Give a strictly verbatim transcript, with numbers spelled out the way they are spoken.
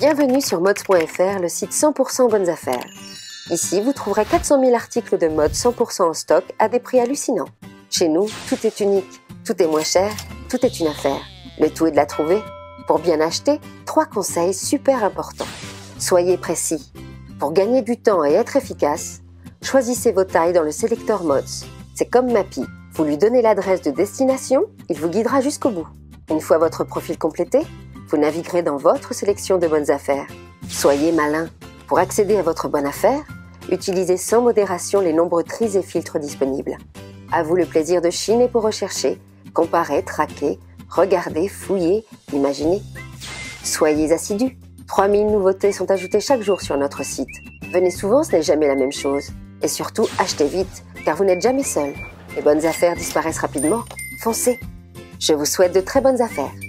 Bienvenue sur mods point F R, le site cent pour cent bonnes affaires. Ici, vous trouverez quatre cent mille articles de mode cent pour cent en stock à des prix hallucinants. Chez nous, tout est unique, tout est moins cher, tout est une affaire. Le tout est de la trouver. Pour bien acheter, trois conseils super importants. Soyez précis. Pour gagner du temps et être efficace, choisissez vos tailles dans le sélecteur Mods. C'est comme Mappy. Vous lui donnez l'adresse de destination, il vous guidera jusqu'au bout. Une fois votre profil complété, vous naviguerez dans votre sélection de bonnes affaires. Soyez malin. Pour accéder à votre bonne affaire, utilisez sans modération les nombreux tris et filtres disponibles. À vous le plaisir de chiner pour rechercher, comparer, traquer, regarder, fouiller, imaginer. Soyez assidus. trois mille nouveautés sont ajoutées chaque jour sur notre site. Venez souvent, ce n'est jamais la même chose. Et surtout, achetez vite, car vous n'êtes jamais seul. Les bonnes affaires disparaissent rapidement. Foncez. Je vous souhaite de très bonnes affaires.